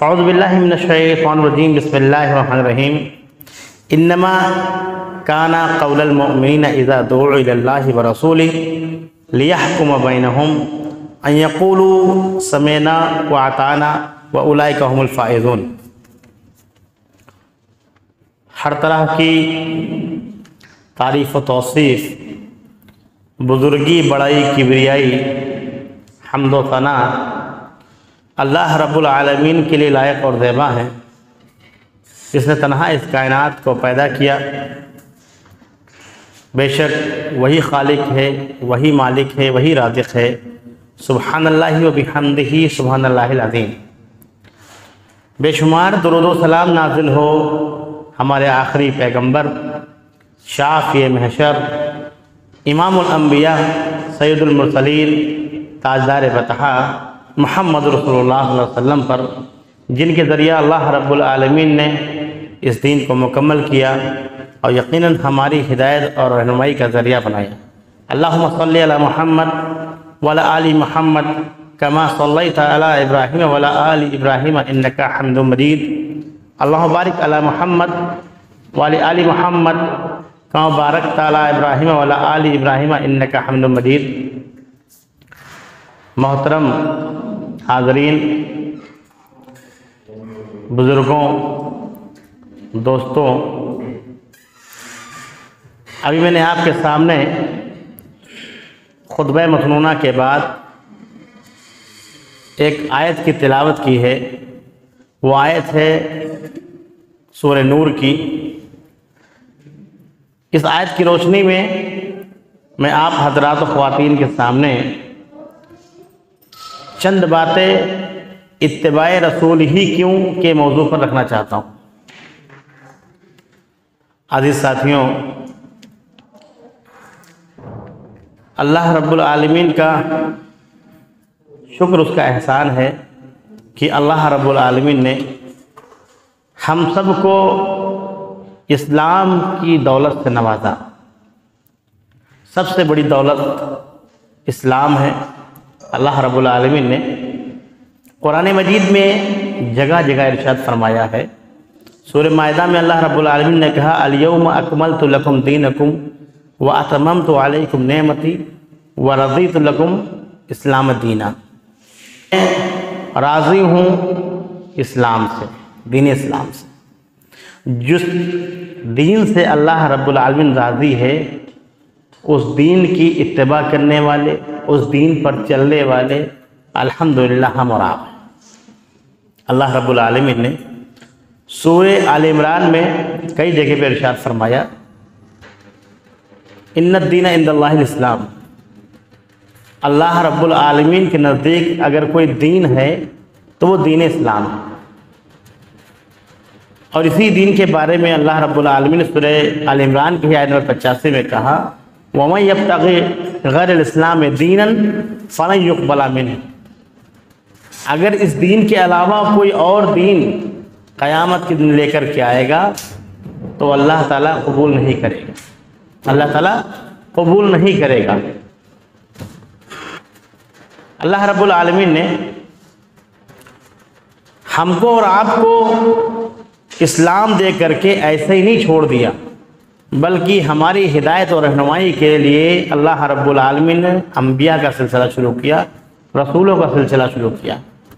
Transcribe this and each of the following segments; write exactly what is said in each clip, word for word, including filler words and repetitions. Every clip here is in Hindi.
अऊज़ु बिल्लाहि मिनश शैतानिर रजीम बिस्मिल्लाहिर रहमानिर रहीम इन्नमा काना क़ौलल मुअमिनीना इज़ा दुऊ इलल्लाहि व रसूलिहि लियहकुम बैनहुम अन यक़ूलू समिअना व अताना व उलाइका हुमुल फ़ाइज़ून। हर तरह की तारीफ़ व तौसीफ़, बुज़ुर्गी, बड़ाई, किबरियाई, हम्द व सना अल्लाह रब्बुल आलमीन के लिए लायक और ज़ेबा है, जिसने तन्हा इस कायनात को पैदा किया। बेशक वही खालिक है, वही मालिक है, वही राज़िक़ है। सुब्हानल्लाहि व बिहम्दिही सुब्हानल्लाहिल अज़ीम। बेशुमार दुरूद व सलाम नाज़िल हो हमारे आखिरी पैगंबर, शाफ़िए महशर, इमामुल अंबिया, सैयदुल मुरसलीन, ताजदार बतहा मुहम्मद रसूलुल्लाह सल्लल्लाहु अलैहि वसल्लम पर, जिनके ज़रिया अल्लाह रब्बुल आलमीन ने इस दीन को मुकम्मल किया और यकीनन हमारी हिदायत और रहनुमाई का ज़रिया बनाया। अल्लाहुम्मा सल्लि अला मुहम्मद व अला आलि मुहम्मद कमा सल्लैता अला इब्राहीम व अला आलि इब्राहीम इन्नका हमीदुम मजीद। अल्लाहुम्मा बारिक अला मुहम्मद व अला आलि मुहम्मद कमा बारकता अला इब्राहीम व अला आलि इब्राहीम इन्नका हमीदुम मजीद। मोहतरम हाज़रीन, बुज़ुर्गों, दोस्तों, अभी मैंने आपके सामने खुतबा मसनूना के बाद एक आयत की तिलावत की है। वो आयत है सूरह नूर की। इस आयत की रोशनी में मैं आप हज़रात व ख़वातीन के सामने चंद बातें इत्तिबाए रसूल ही क्यों के मौजू पर रखना चाहता हूँ। अज़ीज़ साथियों, अल्लाह रब्बुल आलमीन का शुक्र, उसका एहसान है कि अल्लाह रब्बुल आलमीन ने हम सब को इस्लाम की दौलत से नवाजा। सबसे बड़ी दौलत इस्लाम है। अल्लाह रब्बुल आलमीन ने कुरान मजीद में जगह जगह इरशाद फरमाया है। सूरह माइदा में अल्लाह रब्बुल आलमीन ने कहा, अल यौमा अकमलतु लकुम दीनकुम व अतममतु अलैकुम नेमती व रज़ीतु लकुम इस्लाम दीना। राज़ी हूँ इस्लाम से, दीन इस्लाम से। जिस दीन से अल्लाह रब्बुल आलमीन राज़ी है, उस दीन की इत्तिबा करने वाले, उस दीन पर चलने वाले अल्हम्दुलिल्लाह हम और आप हैं। अल्लाह रब्बुल आलमीन ने सूरह आल इमरान में कई जगह पर इरशाद फरमाया, इन्नद दीन इंदल्लाहिल इस्लाम। अल्लाह रब्बुल आलमीन के नज़दीक अगर कोई दीन है तो वो दीन इस्लाम है। और इसी दीन के बारे में अल्लाह रब्बुल आलमीन ने सूरह आल इमरान की आयत नंबर पचासी में कहा, वमन यब्तग़ि गैरल इस्लाम दीनन फलन युक़बल मिन्हु। अगर इस दीन के अलावा कोई और दीन क़यामत के दिन लेकर के आएगा तो अल्लाह ताला कबूल नहीं करेगा, अल्लाह ताला कबूल नहीं करेगा। अल्लाह रब्बुल आलमीन ने हमको और आपको इस्लाम दे करके ऐसे ही नहीं छोड़ दिया, बल्कि हमारी हिदायत और रहनुमाई के लिए अल्लाह रब्बुल आलमीन ने अंबिया का सिलसिला शुरू किया, रसूलों का सिलसिला शुरू किया।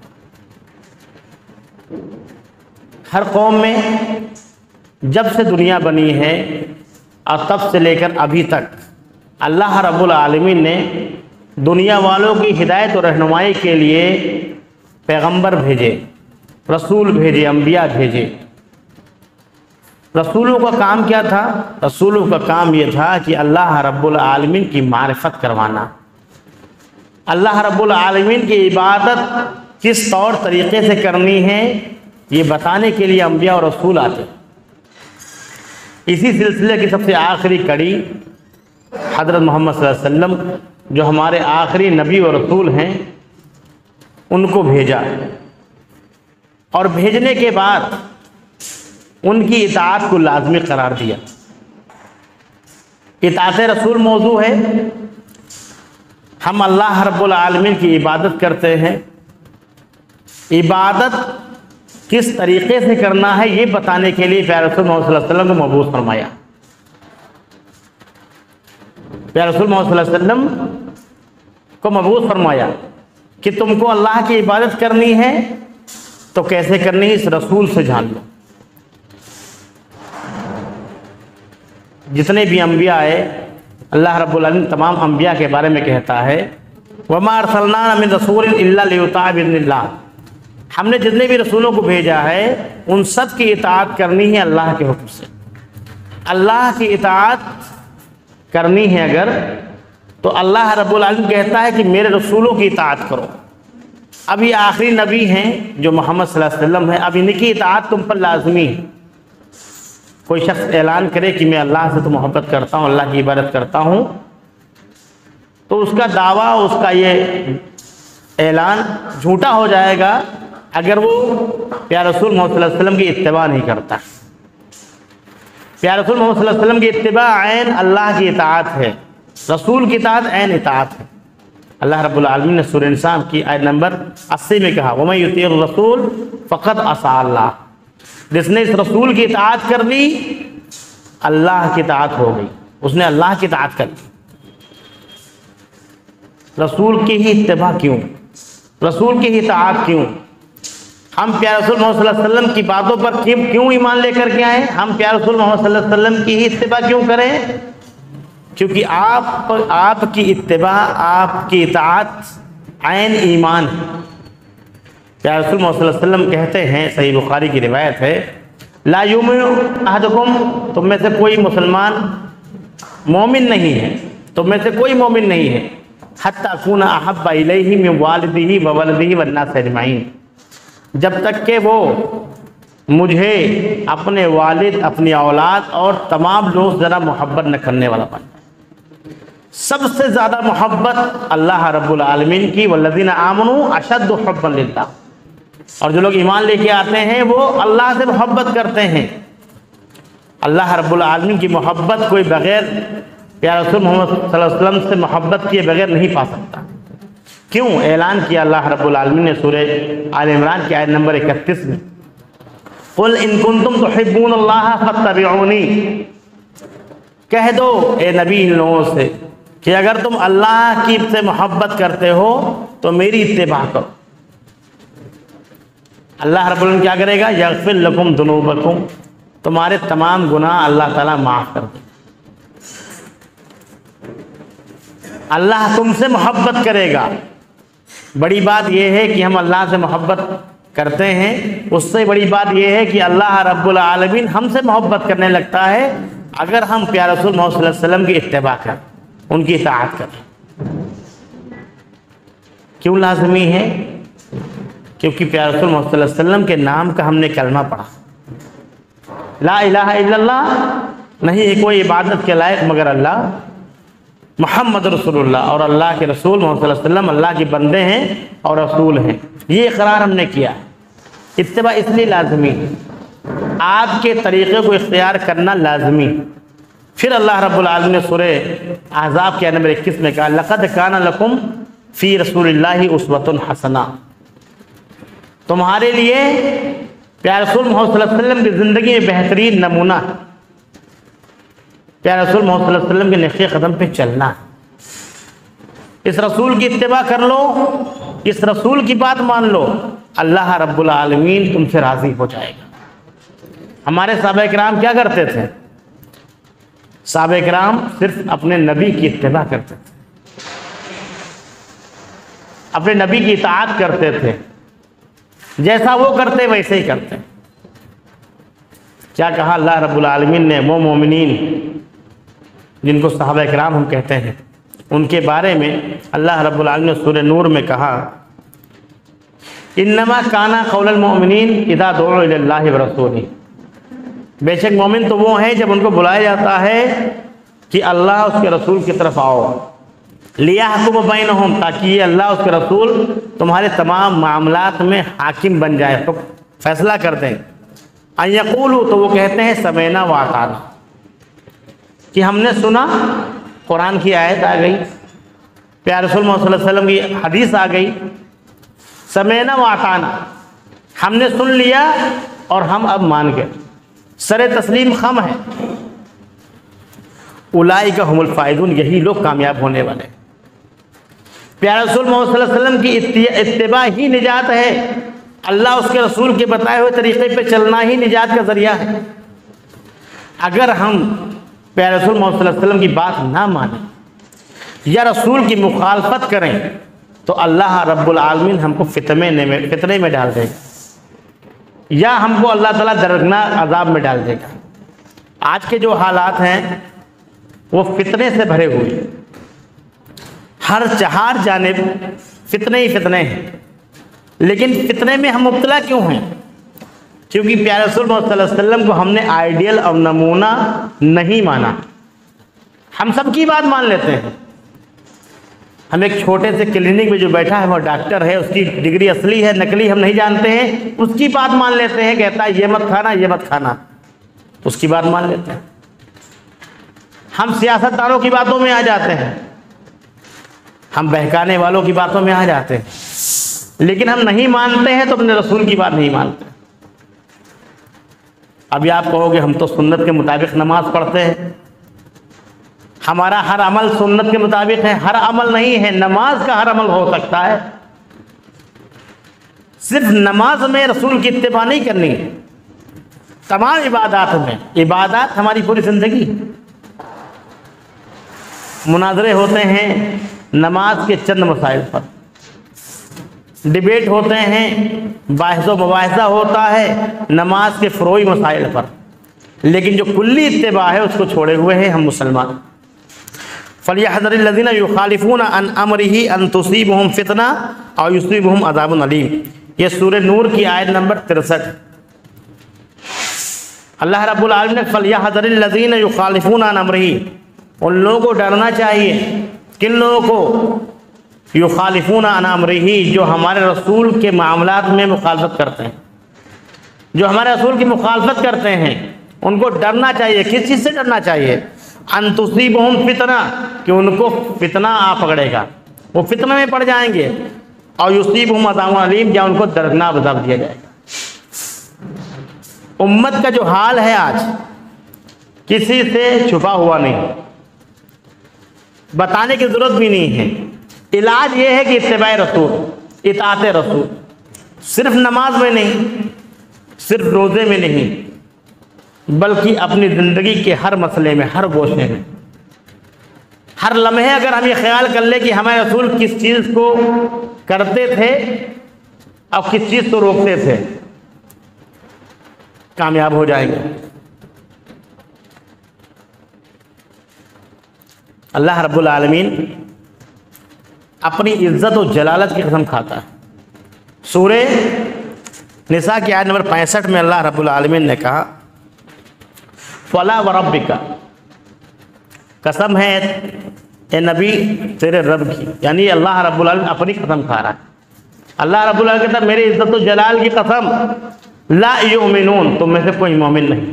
हर कौम में जब से दुनिया बनी है और तब से लेकर अभी तक अल्लाह रब्बुल आलमीन ने दुनिया वालों की हिदायत और रहनुमाई के लिए पैगंबर भेजे, रसूल भेजे, अंबिया भेजे। रसूलों का काम क्या था? रसूलों का काम ये था कि अल्लाह रब्बुल आलमीन की मारिफत करवाना, अल्लाह रब्बुल आलमीन की इबादत किस तौर तरीक़े से करनी है ये बताने के लिए अंबिया और रसूल आते। इसी सिलसिले की सबसे आखिरी कड़ी हज़रत मोहम्मद सल्लल्लाहु अलैहि वसल्लम, जो हमारे आखिरी नबी और रसूल हैं, उनको भेजा। और भेजने के बाद उनकी इताअत को लाज़मी करार दिया। इताअत रसूल मौजू है। हम अल्लाह रब्बुल आलमीन की इबादत करते हैं। इबादत किस तरीके से करना है ये बताने के लिए प्यारे रसूल मोहम्मद सल्लल्लाहु अलैहि वसल्लम को मबूस फरमाया। प्यारे रसूल मोहम्मद सल्लल्लाहु अलैहि वसल्लम को मबूस फरमाया कि तुमको अल्लाह की इबादत करनी है तो कैसे करनी है इस रसूल से जान लो। जितने भी अम्बिया आए, अल्लाह रब्बुल आलमीन तमाम अम्बिया के बारे में कहता है, वमा अरसलना मिन रसूलिन इल्ला लियुताअ बिइज़्निल्लाह, हमने जितने भी रसूलों को भेजा है उन सब की इताअत करनी है अल्लाह के हुक्म से। अल्लाह की इताअत करनी है अगर, तो अल्लाह रब्बुल आलमीन कहता है कि मेरे रसूलों की इताअत करो। अब ये आखिरी नबी हैं जो मोहम्मद सल्लल्लाहु अलैहि वसल्लम है, अब इनकी इताअत तुम पर लाजमी है। कोई शख्स ऐलान करे कि मैं अल्लाह से तो मोहब्बत करता हूँ, अल्लाह की इबादत करता हूँ, तो उसका दावा, उसका ये ऐलान झूठा हो जाएगा अगर वो प्यारे रसूल मोहम्मद सल्लल्लाहु अलैहि वसल्लम की इत्तिबा नहीं करता। प्यारे रसूल मोहम्मद सल्लल्लाहु अलैहि वसल्लम की इत्तिबा ऐन अल्लाह की इताअत है, रसूल की इताअत ऐन इताअत है। अल्लाह रब्बुल आलमीन ने सूरह निसा की आयत नंबर अस्सी में कहा, वमन युतीर रसूल फ़क़द असा अल्लाह, जिसने इस रसूल की इताअत कर ली अल्लाह की इताअत हो गई, उसने अल्लाह की इताअत कर ली। रसूल की ही इत्तिबा क्यों, रसूल की ही इताअत क्यों? हम प्यारे रसूल मोहम्मद सल्लल्लाहु अलैहि वसल्लम की बातों पर क्यों क्यों ईमान लेकर के आए? हम प्यारे रसूल मोहम्मद सल्लल्लाहु अलैहि वसल्लम की ही इत्तिबा क्यों करें? क्योंकि आप आपकी इत्तिबा, आपकी इताअत ऐन ईमान है। प्यारे रसूल मोहम्मद सल्लल्लाहु अलैहि वसल्लम कहते हैं, सही बुखारी की रिवायत है, ला युमिनु अहदुकुम, तुम में से कोई मुसलमान मोमिन नहीं है, तुम में से कोई मोमिन नहीं है, हत्ता अकूना अहब्बा इलैहि मिन वालिदिही व वलदिही वन्नास अजमईन, जब तक के वो मुझे अपने वालिद, अपनी औलाद और तमाम लोग ज़रा मोहब्बत न करने वाला बन। सबसे ज़्यादा मोहब्बत अल्लाह रब्बुल आलमीन की, वल्लज़ीना आमनू अशद्दु हुब्बन लिल्लाह, और जो लोग ईमान लेके आते हैं वो अल्लाह से मोहब्बत करते हैं। अल्लाह रब्बुल आलमीन की मोहब्बत कोई बग़ैर प्यारे रसूल मोहम्मद सल्लल्लाहु अलैहि वसल्लम से मोहब्बत किए बगैर नहीं पा सकता। क्यों? ऐलान किया अल्लाह रब्बुल आलमीन ने सूरह आल इमरान की आयत नंबर इकतीस में, कुल इन कुंतुम तुहिब्बूनल्लाह फत्तबिऊनी, कह दो ए नबी इन लोगों से कि अगर तुम अल्लाह की से मोहब्बत करते हो तो मेरी इत्तिबा करो। अल्लाह रब्बुल आलमीन क्या करेगा? यग़फ़िर लकुम दुनूबकुम, तुम्हारे तमाम गुनाह अल्लाह ताला माफ़ कर दे। अल्लाह तुमसे मोहब्बत करेगा। बड़ी बात यह है कि हम अल्लाह से मोहब्बत करते हैं, उससे बड़ी बात यह है कि अल्लाह रब्बुल आलमीन हमसे मोहब्बत करने लगता है अगर हम प्यारे रसूल मोहम्मद सल्लल्लाहु अलैहि वसल्लम की इत्तिबा करें, उनकी इताअत करें। क्यों लाज़मी है? क्योंकि प्यारे रसूल मोहम्मद सल्लल्लाहु अलैहि वसल्लम के नाम का हमने कलमा पढ़ा, ला इलाहा इल्लल्लाह, नहीं है कोई इबादत के लायक मगर अल्लाह, मोहम्मद रसूलुल्लाह, और अल्लाह के रसूल मोहम्मद सल्लल्लाहु अलैहि वसल्लम अल्लाह के बंदे हैं और रसूल हैं। ये इकरार हमने किया। इत्तिबा इसलिए लाजमी है, आपके तरीक़े को इख्तियार करना लाजमी। फिर अल्लाह रब्बुल आलमीन ने सूरह अहज़ाब के नंबर इक्कीस में कहा, लक़द काना लकुम फ़ी रसूलिल्लाहि उस्वतुन हसना, तुम्हारे लिए प्यारे रसूल मोहम्मद सल्लल्लाहु अलैहि वसल्लम की ज़िंदगी में बेहतरीन नमूना, प्यारे रसूल मोहम्मद सल्लल्लाहु अलैहि वसल्लम के नक्शे कदम पे चलना। इस रसूल की इत्तिबा कर लो, इस रसूल की बात मान लो, अल्लाह रब्बुल आलमीन तुमसे राज़ी हो जाएगा। हमारे सहाबा किराम क्या करते थे? सहाबा किराम सिर्फ अपने नबी की इत्तिबा करते थे, अपने नबी की इताअत करते थे, जैसा वो करते वैसे ही करते। क्या कहा अल्लाह रब्बुल आलमीन ने वो मोमिनीन जिनको सहाबा किराम हम कहते हैं, उनके बारे में अल्लाह रब्बुल आलमीन ने सूरह नूर में कहा, इन्नमा काना कौलुल मोमिनीन इज़ा दुऊ इलल्लाहि व रसूलिही, बेशक मोमिन तो वो हैं जब उनको बुलाया जाता है कि अल्लाह उसके रसूल की तरफ आओ, लियहकुम बैनहुम, ताकि ये अल्लाह उसके रसूल तुम्हारे तमाम मामलात में हाकिम बन जाए, तो फैसला कर दें। अन यक़ूलू, तो वो कहते हैं समेना व अताना, कि हमने सुना, कुरान की आयत आ गई, प्यारे रसूल मोहम्मद सल्लल्लाहु अलैहि वसल्लम की हदीस आ गई, समेना व अताना, हमने सुन लिया और हम अब मान गए, सरे तस्लीम खम है। उलाइका हुमुल फाइजून, यही लोग कामयाब होने वाले। प्यारे रसूल मोहम्मद सल्लल्लाहु अलैहि वसल्लम की इत्तिबा ही निजात है। अल्लाह उसके रसूल के बताए हुए तरीक़े पे चलना ही निजात का ज़रिया है। अगर हम प्यारे रसूल मोहम्मद सल्लल्लाहु अलैहि वसल्लम की बात ना माने या रसूल की मुखालफत करें तो अल्लाह रब्बुल आलमीन हमको फितने में फितने में डाल देगा, या हमको अल्लाह ताला दर्दनाक अजाब में डाल देगा। आज के जो हालात हैं वो फितने से भरे हुए, हर चार जानिब फितने ही फितने हैं। लेकिन फितने में हम मुब्तला क्यों हैं? क्योंकि प्यारे रसूल मोहम्मद सल्लल्लाहु अलैहि वसल्लम को हमने आइडियल और नमूना नहीं माना। हम सब की बात मान लेते हैं। हम एक छोटे से क्लिनिक में जो बैठा है वो डॉक्टर है, उसकी डिग्री असली है नकली हम नहीं जानते हैं, उसकी बात मान लेते हैं। कहता है ये मत खाना ये मत खाना, उसकी बात मान लेते हैं। हम सियासतदानों की बातों में आ जाते हैं, हम बहकाने वालों की बातों में आ जाते हैं, लेकिन हम नहीं मानते हैं तो अपने रसूल की बात नहीं मानते। अभी आप कहोगे हम तो सुन्नत के मुताबिक नमाज पढ़ते हैं, हमारा हर अमल सुन्नत के मुताबिक है। हर अमल नहीं है, नमाज का हर अमल हो सकता है। सिर्फ नमाज में रसूल की इत्तिबा नहीं करनी है, तमाम इबादात में। इबादात हमारी पूरी जिंदगी। मुनाजरे होते हैं नमाज के चंद मसाइल पर, डिबेट होते हैं, बाहिसो मुबाहिसा होता है नमाज के फ़रोई मसाइल पर, लेकिन जो कुल्ली इत्तिबा है उसको छोड़े हुए हैं हम मुसलमान। फलियहज़रिल्लज़ीना युखालिफूना अन अमरिही अन तुसीबहुम फितना औ युसीबहुम अज़ाबुन अलीम। ये सूरह नूर की आयत नंबर तिरसठ। अल्लाह रब्बुल आलमीन ने फलियहज़रिल्लज़ीना युखालिफूना अन अमरिही, उन लोगों को डरना चाहिए। किन लोगों को? युखालिफूना अन अमरिही, जो हमारे रसूल के मामलात में मुखालफत करते हैं, जो हमारे रसूल की मुखालफत करते हैं, उनको डरना चाहिए। किस चीज़ से डरना चाहिए? अन तुसीबहुम फितना, कि उनको फितना आ पकड़ेगा, वो फितना में पड़ जाएंगे। और युसीबहुम अज़ाबुन अलीम, या उनको दर्दनाक अज़ाब दिया जाएगा। उम्मत का जो हाल है आज किसी से छुपा हुआ नहीं, बताने की ज़रूरत भी नहीं है। इलाज ये है कि इत्तिबाए रसूल, इताअते रसूल, सिर्फ नमाज में नहीं, सिर्फ रोज़े में नहीं, बल्कि अपनी ज़िंदगी के हर मसले में, हर गोशे में, हर लम्हे अगर हम ये ख्याल कर ले कि हमारे रसूल किस चीज़ को करते थे और किस चीज़ को रोकते थे, कामयाब हो जाएंगे। अल्लाह रब्बुल आलमीन अपनी इज़्ज़त और जलालत की कसम खाता है। सूरह निसा की आयत नंबर पैंसठ में अल्लाह रब्बुल आलमीन ने कहा, फला व रब्बिका, कसम है ए नबी तेरे रब की, यानी अल्लाह रब्बुल आलमीन अपनी कसम खा रहा है। अल्लाह रब्बुल आलमीन कहता है मेरी इज़्ज़त और जलाल की कसम, ला युमिनून, तुम में से कोई मोमिन नहीं।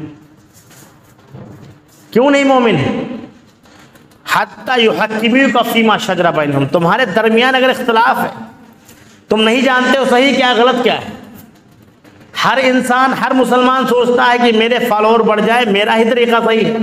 क्यों नहीं मोमिन है? हत्ता युहक्किमूका फीमा शजरा बैनहुम, तुम्हारे दरमियान अगर इख्तिलाफ है, तुम नहीं जानते हो सही क्या गलत क्या है। हर इंसान, हर मुसलमान सोचता है कि मेरे फॉलोअर बढ़ जाए, मेरा ही तरीका सही है।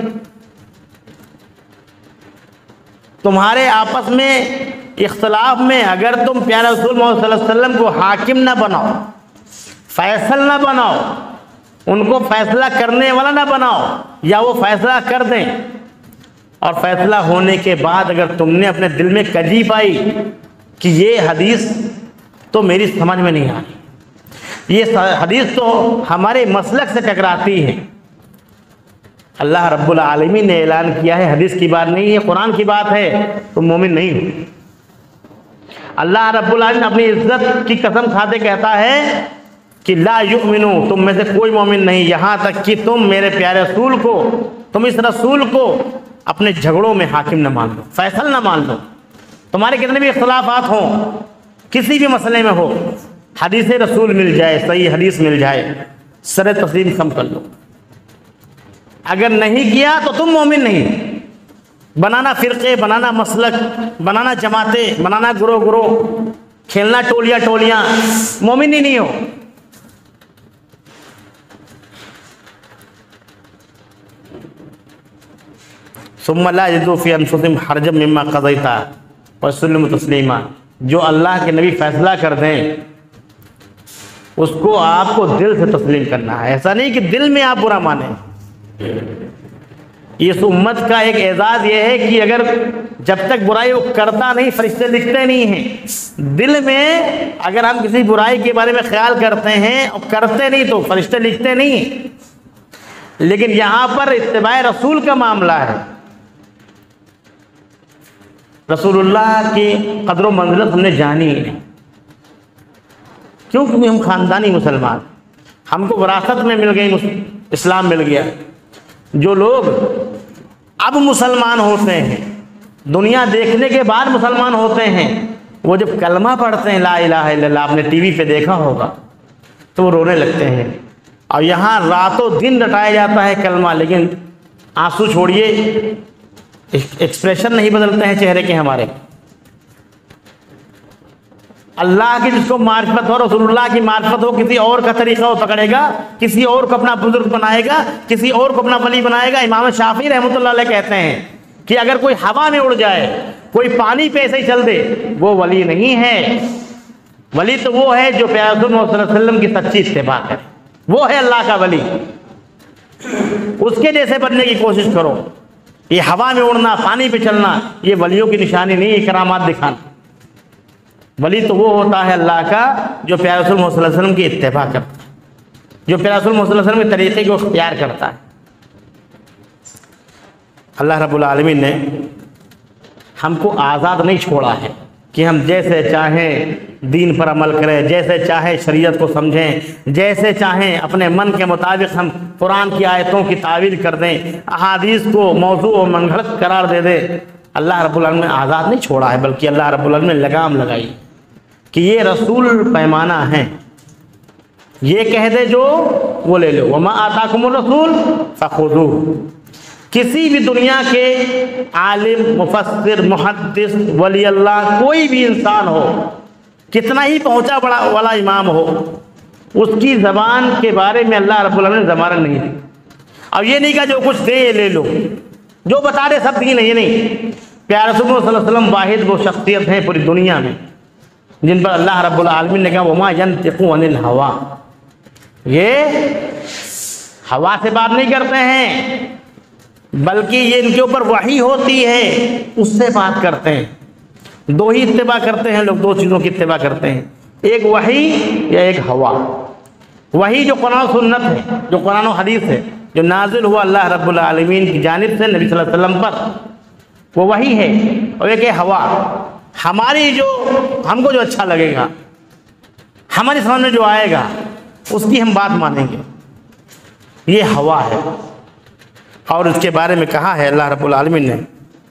तुम्हारे आपस में इख्तिलाफ में अगर तुम प्यारे रसूल मोहम्मद सल्लल्लाहु अलैहि वसल्लम को हाकिम ना बनाओ, फैसल ना बनाओ, उनको फैसला करने वाला ना बनाओ, या वो फैसला कर दें और फैसला होने के बाद अगर तुमने अपने दिल में कजी पाई कि ये हदीस तो मेरी समझ में नहीं आई, ये हदीस तो हमारे मसलक से टकराती है, अल्लाह रब्बुल आलमीन ने ऐलान किया है हदीस की बात नहीं है, कुरान की बात है, तुम मोमिन नहीं हो। अल्लाह रब्बुल आलमीन अपनी इज्जत की कसम खाते कहता है कि ला युमिनू, तुम में से कोई मोमिन नहीं, यहाँ तक कि तुम मेरे प्यारे रसूल को, तुम इस रसूल को अपने झगड़ों में हाकिम न मान लो, फैसल न मान लो। तुम्हारे कितने भी इख्तिलाफात हों, किसी भी मसले में हो, हदीस रसूल मिल जाए, सही हदीस मिल जाए, सर तस्लीम कम कर लो। अगर नहीं किया तो तुम मोमिन नहीं। बनाना फिरके, बनाना मसलक, बनाना जमातें, बनाना गुरो गुरो, खेलना टोलियां टोलियां, मोमिन ही नहीं हो। सुम्मा ला यजिदू फी अनफुसिहिम हरजम मिम्मा क़ज़ैता व युसल्लिमू तस्लीमा। जो अल्लाह के नबी फैसला कर दें उसको आपको दिल से तस्लीम करना है, ऐसा नहीं कि दिल में आप बुरा माने। इस उम्मत का एक एजाज़ ये है कि अगर जब तक बुराई वो करता नहीं, फरिश्ते लिखते नहीं हैं। दिल में अगर हम किसी बुराई के बारे में ख्याल करते हैं और करते नहीं तो फरिश्ते लिखते नहीं हैं। लेकिन यहाँ पर इत्तिबाए रसूल का मामला है। रसूलुल्लाह की कदर व मंज़िलत हमने जानी ही नहीं, क्यों? क्योंकि हम ख़ानदानी मुसलमान, हमको विरासत में मिल गई, इस्लाम मिल गया। जो लोग अब मुसलमान होते हैं, दुनिया देखने के बाद मुसलमान होते हैं, वो जब कलमा पढ़ते हैं ला इलाहा इल्लल्लाह, आपने टीवी पे देखा होगा, तो वो रोने लगते हैं। और यहाँ रातों दिन रटाया जाता है कलमा, लेकिन आंसू छोड़िए, एक्सप्रेशन नहीं बदलते हैं चेहरे के हमारे। अल्लाह की जिसको मार्फत हो, रसूलुल्लाह की मार्फत हो, किसी और का तरीका वो पकड़ेगा, किसी और को अपना बुजुर्ग बनाएगा, किसी और को अपना वली बनाएगा। इमाम शाफी रहमतुल्लाह अलैह कहते हैं कि अगर कोई हवा में उड़ जाए, कोई पानी पे ऐसे ही चल दे, वो वली नहीं है। वली तो वो है जो प्यारे सल्लल्लाहु अलैहि वसल्लम की सच्ची इत्तिबा करे, वो है अल्लाह का वली। उसके जैसे बनने की कोशिश करो। ये हवा में उड़ना, पानी पे चलना, ये वलियों की निशानी नहीं है, करामात दिखाना। वली तो वो होता है अल्लाह का जो प्यारे रसूल सल्लल्लाहु अलैहि वसल्लम की इत्तिबा करता है, जो प्यारे रसूल सल्लल्लाहु अलैहि वसल्लम के तरीक़े को इख्तियार करता है। अल्लाह रब्बुल आलमीन ने हमको आज़ाद नहीं छोड़ा है कि हम जैसे चाहें दीन पर अमल करें, जैसे चाहें शरीयत को समझें, जैसे चाहें अपने मन के मुताबिक हम कुरान की आयतों की तावील कर दें, अहादीस को मौजू और मनगढ़ंत करार दे दें। अल्लाह रब्बुल आलमीन ने आज़ाद नहीं छोड़ा है, बल्कि अल्लाह रब्बुल आलमीन ने लगाम लगाई कि ये रसूल पैमाना है, ये कह दे जो वो ले लो। वमा आताकुमुर रसूल फखुदूहु। किसी भी दुनिया के आलिम, मुफस्सिर, मुहद्दिस, वली अल्लाह, कोई भी इंसान हो, कितना ही पहुंचा बड़ा वाला इमाम हो, उसकी ज़बान के बारे में अल्लाह रब्बुल आलमीन ने ज़मानत नहीं दी। अब ये नहीं कहा जो कुछ दे ले लो, जो बता दे सब दीन है, ये नहीं। प्यारे रसूल सल्लल्लाहु अलैहि वसल्लम वाहिद वो शख्सियत है पूरी दुनिया में जिन पर अल्लाह रब्बुल आलमीन ने कहा वमा यंतिकु अनिल हवा, ये हवा से बात नहीं करते हैं, बल्कि ये इनके ऊपर वही होती है, उससे बात करते हैं। दो ही इत्तिबा करते हैं लोग, दो चीज़ों की इत्तिबा करते हैं, एक वही या एक हवा। वही जो कुरान सुन्नत है, जो कुरान और हदीस है, जो नाजिल हुआ अल्लाह रब्बुल आलमीन की जानिब से नबी सल्लल्लाहु अलैहि वसल्लम पर, वो वही है। और एक है हवा, हमारी जो हमको जो अच्छा लगेगा, हमारे समझ में जो आएगा, उसकी हम बात मानेंगे, ये हवा है। और उसके बारे में कहा है अल्लाह रब्बुल आलमीन ने,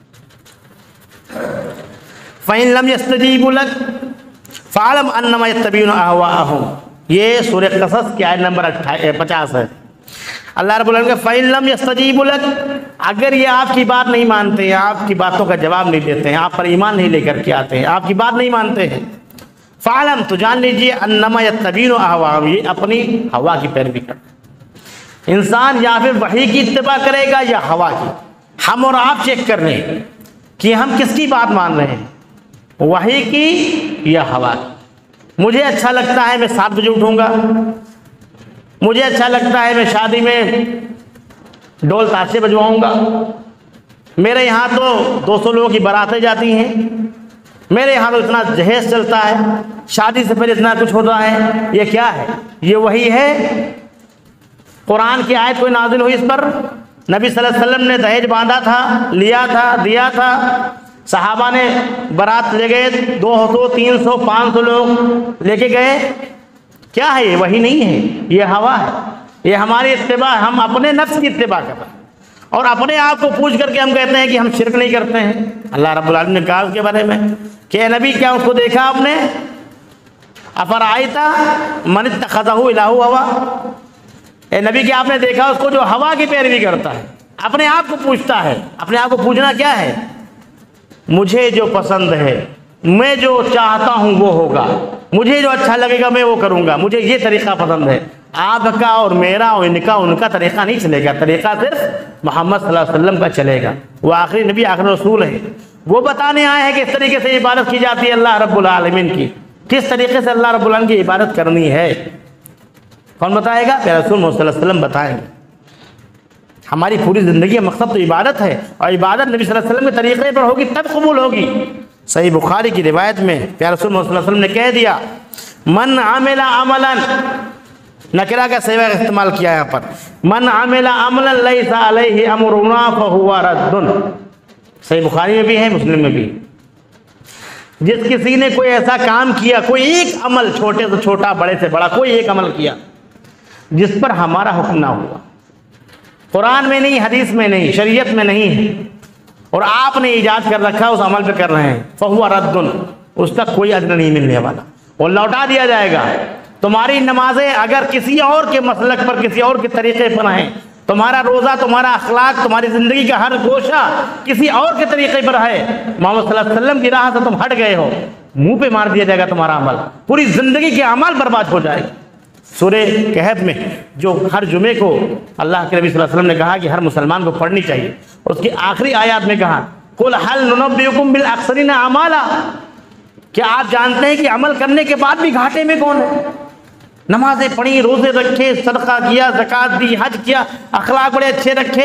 फ़इन लम यस्तजीबू लक फ़अलम अन्नमा यत्तबीउना अहवाअहुम। ये सूरह क़सस की आयत नंबर पचास है। अल्लाह रब्बुल आलमीन का फ़इन लम यस्तजीबू लक, अगर ये आपकी बात नहीं मानते हैं, आपकी बातों का जवाब नहीं देते हैं, आप पर ईमान नहीं लेकर के आते हैं, आपकी बात नहीं मानते हैं, फ़अलम तो जान लीजिए अन्नमा यत्तबीउना अहवाअहुम, ये अपनी हवा की पैरवी करते। इंसान या फिर वही की इत्तिबा करेगा या हवा की। हम और आप चेक कर लें कि हम किसकी बात मान रहे हैं, वही की या हवा की। मुझे अच्छा लगता है मैं सात बजे उठूँगा, मुझे अच्छा लगता है मैं शादी में ढोल ताशे बजवाऊँगा, मेरे यहाँ तो दो सौ लोगों की बारातें जाती हैं, मेरे यहाँ तो इतना जहेज चलता है, शादी से पहले इतना कुछ होता है। ये क्या है? ये वही है। कुरान की आयत कोई नाजिल हुई इस पर, नबी सल्लल्लाहु अलैहि वसल्लम ने दहेज बांधा था, लिया था, दिया था, सहाबा ने बारात ले गए, दो सौ तीन सौ पाँच सौ लोग लेके गए। क्या है ये? वही नहीं है, ये हवा है, ये हमारी इत्तिबा। हम अपने नफ्स की इत्तिबा कर रहे हैं और अपने आप को पूछ करके हम कहते हैं कि हम शिरक नहीं करते हैं। अल्लाह रब्बुल आलमीन ने कहा उसके बारे में कि नबी क्या उसको देखा आपने, अफराइता मन इत्तखज़हु इलाहु हवा, ए नबी क्या आपने देखा उसको जो हवा की पैरवी करता है, अपने आप को पूछता है। अपने आप को पूछना क्या है? मुझे जो पसंद है, मैं जो चाहता हूँ वो होगा, मुझे जो अच्छा लगेगा मैं वो करूँगा, मुझे ये तरीक़ा पसंद है। आपका और मेरा और इनका उनका तरीक़ा नहीं चलेगा, तरीक़ा सिर्फ मोहम्मद सल्लल्लाहु अलैहि वसल्लम का चलेगा। वो आखिरी नबी आखिरी रसूल है, वो बताने आए हैं कि इस तरीके से इबादत की जाती है अल्लाह रब्बुल आलमीन की, किस तरीके से अल्लाह रब्बुल आलमीन की इबादत करनी है। कौन बताएगा? प्यारे रसूल मोहम्मद सल्लल्लाहु अलैहि वसल्लम बताएंगे। हमारी पूरी ज़िंदगी का मकसद तो इबादत है, और इबादत नबी सल्लल्लाहु अलैहि वसल्लम के तरीक़े पर होगी तब कबूल होगी। सही बुखारी की रिवायत में प्यारे रसूल मोहम्मद सल्लल्लाहु अलैहि वसल्लम ने कह दिया, मन आमिला अमलन, नकरा का सेवा का इस्तेमाल किया यहाँ पर, मन आमिला अमलन लैसा अलैहि अमरुना फहुवा रद्दुन। सही बुखारी में भी है, मुस्लिम में भी। जिस किसी ने कोई ऐसा काम किया, कोई एक अमल, छोटे से छोटा बड़े से बड़ा कोई एक अमल किया जिस पर हमारा हुक्म ना हुआ, कुरान में नहीं, हदीस में नहीं, शरीयत में नहीं है, और आपने ईजाद कर रखा उस अमल पे कर रहे हैं, फहुवा रद्दुन, उसका कोई अजर नहीं मिलने वाला, और लौटा दिया जाएगा। तुम्हारी नमाजें अगर किसी और के मसलक पर, किसी और के तरीके पर हैं, तुम्हारा रोज़ा, तुम्हारा अखलाक, तुम्हारी ज़िंदगी का हर गोशा किसी और के तरीके पर है, मोहम्मद सल्लल्लाहु अलैहि वसल्लम की राह से तुम हट गए हो, मुंह पे मार दिया जाएगा तुम्हारा अमल, पूरी ज़िंदगी के अमल बर्बाद हो जाएगा। सूरे कहफ में जो हर जुमे को अल्लाह के नबी सल्लल्लाहु अलैहि वसल्लम ने कहा कि हर मुसलमान को पढ़नी चाहिए, उसकी आखिरी आयत में कहा, कुल हल नुनब्बिउकुम बिल अक्सरीना अमाला, क्या आप जानते हैं कि अमल करने के बाद भी घाटे में कौन है? नमाजें पढ़ी, रोजे रखे, सदका किया, ज़कात दी, हज किया, अखलाक बड़े अच्छे रखे,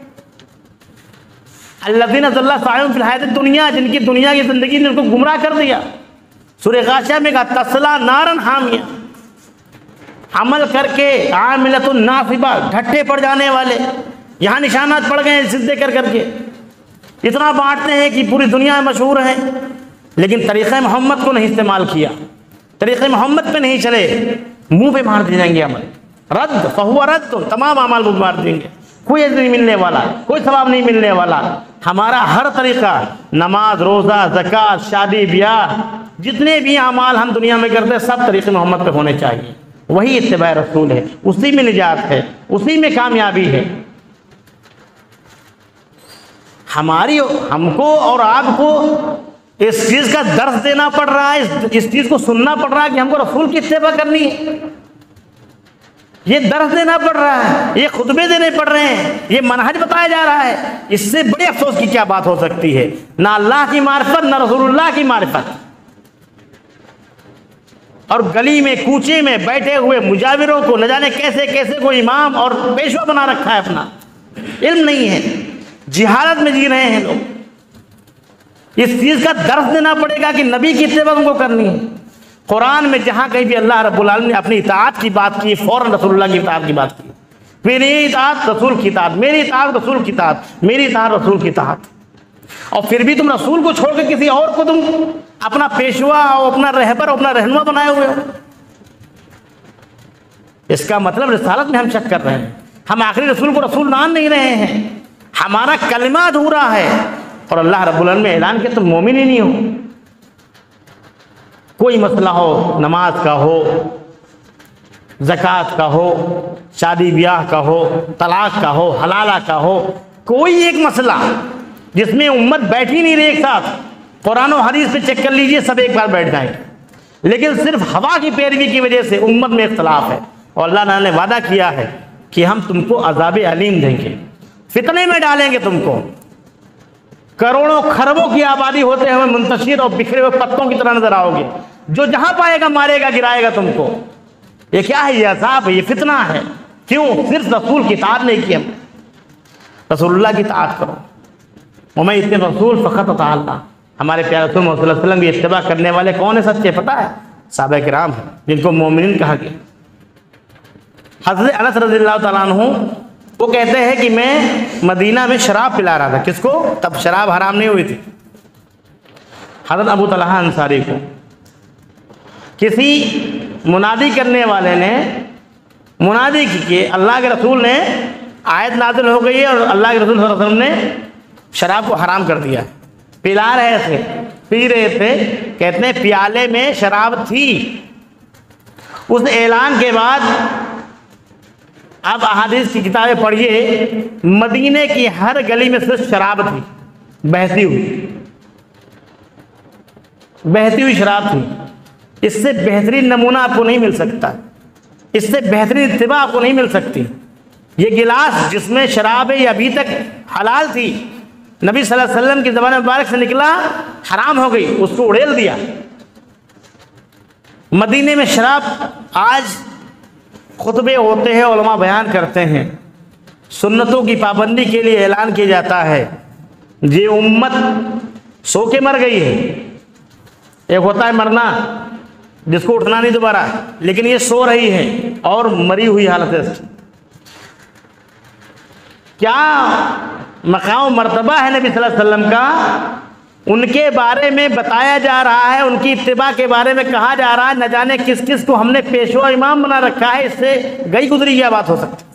अल्लज़ीना ज़ल्ला साइहुम फिल हयातिद दुनिया, जिनकी दुनिया की ज़िंदगी ने उनको गुमराह कर दिया। सूरह गाशिया में कहा, तस्ला नारन हामिया, अमल करके आमिलतुन नासिबा, ढट्ठे पड़ जाने वाले, यहाँ निशानात पड़ गए सिद्धे कर करके, इतना बांटते हैं कि पूरी दुनिया में मशहूर है, लेकिन तरीक़े मोहम्मद को नहीं इस्तेमाल किया, तरीक़े मोहम्मद पे नहीं चले, मुंह पे मार दिए जाएंगे अमल, रद्द फहुवा रद्द, तमाम अमल मुंह मार देंगे, कोई अजर नहीं मिलने वाला, कोई सवाब नहीं मिलने वाला। हमारा हर तरीक़ा, नमाज, रोज़ा, ज़कात, शादी ब्याह, जितने भी अमाल हम दुनिया में करते हैं सब तरीक़े मोहम्मद पे होने चाहिए। वही इत्तिबा रसूल है, उसी में निजात है, उसी में कामयाबी है। हमारी, हमको और आपको इस चीज़ का दर्स देना पड़ रहा है, इस, इस चीज़ को सुनना पड़ रहा है कि हमको रसूल की इत्तिबा करनी है, ये दर्स देना पड़ रहा है, ये खुतबे देने पड़ रहे हैं, ये मनहज बताया जा रहा है। इससे बड़े अफसोस की क्या बात हो सकती है? ना अल्लाह की मारिफत, ना रसूलुल्लाह की मारिफत, और गली में कूचे में बैठे हुए मुजाविरों को न जाने कैसे कैसे कोई इमाम और पेशवा बना रखा है, अपना इल्म नहीं है, जिहालत में जी रहे हैं लोग। इस चीज़ का दर्स देना पड़ेगा कि नबी की इत्तिबा उनको करनी है। कुरान में जहाँ कहीं भी अल्लाह रब्बुल आलमीन ने अपनी इताअत की बात की, फ़ौरन रसूलुल्लाह की इताअत की बात की, मेरी इताअत रसूल की इताअत, मेरी इताअत रसूल की इताअत, मेरी इताअत रसूल की इताअत। और फिर भी तुम रसूल को छोड़ के किसी और को तुम अपना पेशवा और अपना रहबर, अपना रहनुमा बनाए हुए हो, इसका मतलब रिसालत में हम शक कर रहे हैं, हम आखिरी रसूल को रसूल मान नहीं रहे हैं, हमारा कलमा अधूरा है। और अल्लाह रब्बुल आलमीन ने ऐलान किया तुम मोमिन ही नहीं हो। कोई मसला हो, नमाज का हो, ज़कात का हो, शादी ब्याह का हो, तलाक का हो, हलाला का हो, कोई एक मसला जिसमें उम्मत बैठ ही नहीं रही एक साथ, कुरान और हदीस पे चेक कर लीजिए, सब एक बार बैठ जाएंगे, लेकिन सिर्फ हवा की पैरवी की वजह से उम्मत में इख्तलाफ है। और अल्लाह ने वादा किया है कि हम तुमको अज़ाब अलीम देंगे, फितने में डालेंगे तुमको, करोड़ों खरबों की आबादी होते हुए मुंतशिर और बिखरे हुए पत्तों की तरह नजर आओगे, जो जहां पाएगा मारेगा, गिराएगा तुमको। ये क्या है? ये अज़ाब है, ये फितना है। क्यों? सिर्फ रसूल की इताअत नहीं की, हम रसूलुल्लाह की इताअत करो। वमन युत्ति रसूल फ़क़द अता अल्लाह। हमारे प्यारे रसूल सल्लल्लाहु अलैहि वसल्लम की इत्तिबा करने वाले कौन है सच्चे? पता है? सहाबा किराम हैं, जिनको मोमिनीन कहा गया। हज़रत अनस रज़ियल्लाहु तआला अन्हु वो कहते हैं कि मैं मदीना में शराब पिला रहा था। किसको? तब शराब हराम नहीं हुई थी। हज़रत अबू तलहा अंसारी को किसी मुनादी करने वाले ने मुनादी की कि अल्लाह के रसूल ने, आयत नाज़िल हो गई है और अल्लाह के रसूल सल्लल्लाहु अलैहि वसल्लम ने शराब को हराम कर दिया। पिला रहे थे, पी रहे थे, कहते हैं प्याले में शराब थी। उस ऐलान के बाद अब अहादीस की किताबें पढ़िए, मदीने की हर गली में सिर्फ शराब थी, बहती हुई बहती हुई शराब थी। इससे बेहतरीन नमूना आपको नहीं मिल सकता। इससे बेहतरीन इत्तिबा आपको नहीं मिल सकती। ये गिलास जिसमें शराब है ये अभी तक हलाल थी, नबी सल्लल्लाहु अलैहि वसल्लम की ज़बान मुबारक से निकला हराम हो गई, उसको उड़ेल दिया। मदीने में शराब, आज खुतबे होते हैं, उलमा बयान करते हैं, सुन्नतों की पाबंदी के लिए ऐलान किया जाता है। ये उम्मत सो के मर गई है। एक होता है मरना जिसको उठना नहीं दोबारा, लेकिन ये सो रही है और मरी हुई हालत है। क्या मकाम मर्तबा है नबी सल्लल्लाहु अलैहि वसल्लम का, उनके बारे में बताया जा रहा है, उनकी इत्तिबा के बारे में कहा जा रहा है। न जाने किस किस को हमने पेशवा इमाम बना रखा है, इससे गई गुजरी क्या बात हो सकती।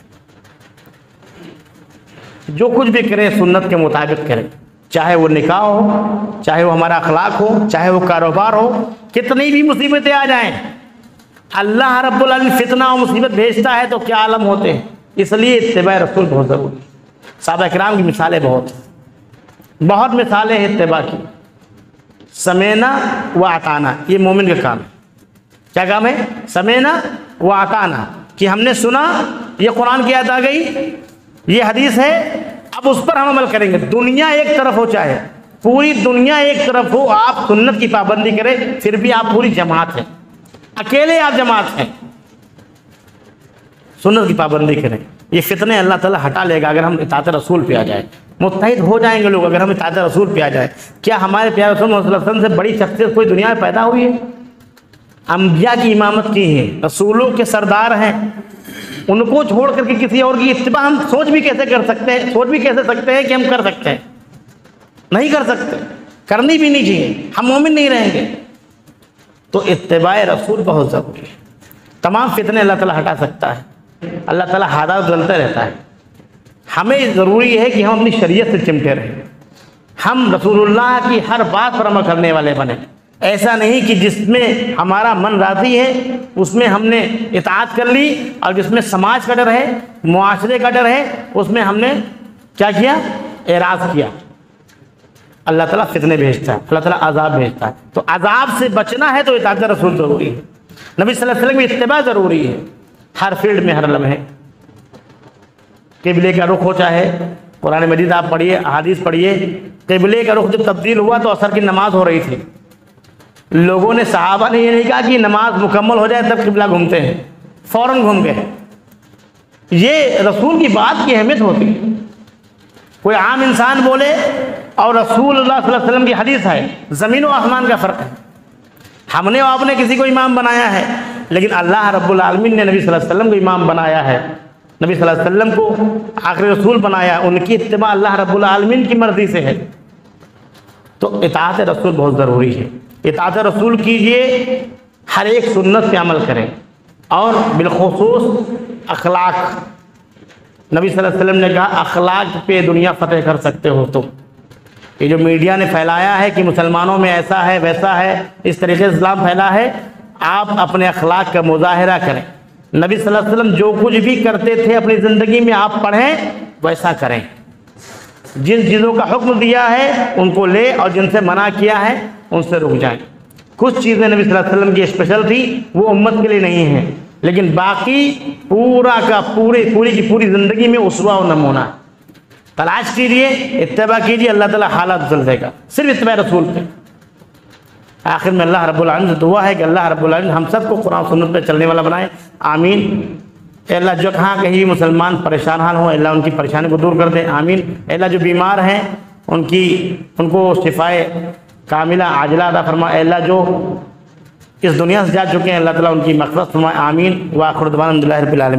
जो कुछ भी करें सुन्नत के मुताबिक करें, चाहे वो निकाह हो, चाहे वो हमारा अखलाक हो, चाहे वो कारोबार हो, कितनी भी मुसीबतें आ जाएं, अल्लाह रब्बुल आलमीन फितना और मुसीबत भेजता है तो क्या आलम होते हैं। इसलिए इत्तिबा रसूल बहुत ज़रूरी है। सहाबा किराम की मिसालें बहुत बहुत मिसालें हैं इत्तिबा की। समेना व अताना, ये मोमिन का काम है। क्या काम है? समेना व अताना, कि हमने सुना, ये कुरान की आयत आ गई, ये हदीस है, अब उस पर हम अमल करेंगे। दुनिया एक तरफ हो, चाहे पूरी दुनिया एक तरफ हो, आप सुन्नत की पाबंदी करें, फिर भी आप पूरी जमात हैं, अकेले आप जमात हैं, सुन्नत की पाबंदी करें। ये फितने अल्लाह ताला हटा लेगा अगर हम इताअत रसूल पे आ जाए। मुत्तहिद हो जाएंगे लोग अगर हम इताअत रसूल पे आ जाए। क्या हमारे प्यारे रसूल सल्लल्लाहु अलैहि वसल्लम से बड़ी शख्सियत कोई दुनिया में पैदा हुई है? अंबिया की इमामत की है, रसूलों के सरदार हैं, उनको छोड़ करके किसी और की इत्तिबा हम सोच भी कैसे कर सकते हैं? सोच भी कैसे सकते हैं कि हम कर सकते हैं? नहीं कर सकते, करनी भी नहीं चाहिए, हम मोमिन नहीं रहेंगे। तो इत्तिबा रसूल बहुत ज़रूरी है। तमाम फितने अल्लाह ताला हटा सकता है, अल्लाह ताला हालात बदलता रहता है। हमें ज़रूरी है कि हम अपनी शरीयत से चिमटे रहें, हम रसूलुल्लाह की हर बात पर अमल करने वाले बने। ऐसा नहीं कि जिसमें हमारा मन राज़ी है उसमें हमने इताअत कर ली, और जिसमें समाज का डर है, मुआशरे का डर है, उसमें हमने क्या किया? एराज़ किया। अल्लाह ताला फितने भेजता है, अल्लाह ताला अज़ाब भेजता है। तो अज़ाब से बचना है तो इताअत रसूल ज़रूरी है, नबी सल्लल्लाहु अलैहि वसल्लम की इत्तिबा ज़रूरी है, हर फील्ड में, हर लम्हे। क़िबले का रुख हो, चाहे कुरान मजीद आप पढ़िए, हदीस पढ़िए। क़िबले का रुख जब तब्दील हुआ तो असर की नमाज हो रही थी, लोगों ने, सहाबा ने ये नहीं कहा कि नमाज मुकम्मल हो जाए तब क़िबला घूमते हैं, फ़ौरन घूम गए। ये रसूल की बात की अहमियत होती है। कोई आम इंसान बोले और रसूलुल्लाह सल्लल्लाहु अलैहि वसल्लम की हदीस है, ज़मीन व आसमान का फ़र्क है। हमने और आपने किसी को इमाम बनाया है, लेकिन अल्लाह रब्बुल आलमीन ने नबी सल्लल्लाहु अलैहि वसल्लम को इमाम बनाया है, नबी सल्लल्लाहु अलैहि वसल्लम को आखिरी रसूल बनाया है। उनकी इत्तिबा अल्लाह रब्बुल आलमीन की मर्ज़ी से है। तो इताअत रसूल बहुत ज़रूरी है। इताअत रसूल कीजिए, हर एक सुन्नत पे अमल करें, और बिलखुसूस अखलाक। नबी सल्लल्लाहु अलैहि वसल्लम ने कहा अखलाक पे दुनिया फतेह कर सकते हो तुम। ये जो मीडिया ने फैलाया है कि मुसलमानों में ऐसा है वैसा है, इस तरीके से इस्लाम फैला है, आप अपने अखलाक का मुजाहिरा करें। नबी सल्लल्लाहु अलैहि वसल्लम जो कुछ भी करते थे अपनी ज़िंदगी में, आप पढ़ें वैसा करें। जिन चीज़ों का हुक्म दिया है उनको ले, और जिनसे मना किया है उनसे रुक जाएं। कुछ चीज़ें नबी सल्लल्लाहु अलैहि वसल्लम की स्पेशल थी, वो उम्मत के लिए नहीं है, लेकिन बाकी पूरा का पूरे पूरी की पूरी ज़िंदगी में उसवा और नमूना। तलाश कीजिए, इत्तिबा कीजिए, अल्लाह ताला हालात बदल देगा, सिर्फ इत्तिबा रसूल पे। आखिर में अल्लाह रब्बुल आलमीन से दुआ है कि अल्लाह रब्बुल आलमीन हम सबको कुरान सुन्नत पे चलने वाला बनाए, आमीन। अल्लाह जो कहाँ कहीं मुसलमान परेशान हाल हो, अल्लाह उनकी परेशानी को दूर कर दे, आमीन। अल्लाह जो बीमार हैं उनकी उनको शिफाए कामिला आजिला अता फरमा। अल्लाह जो इस दुनिया से जा चुके हैं, अल्लाह ताला उनकी मग़फ़िरत फरमाए, आमीन। व आखिर दअवाना अल्हम्दुलिल्लाहि रब्बिल आलमीन।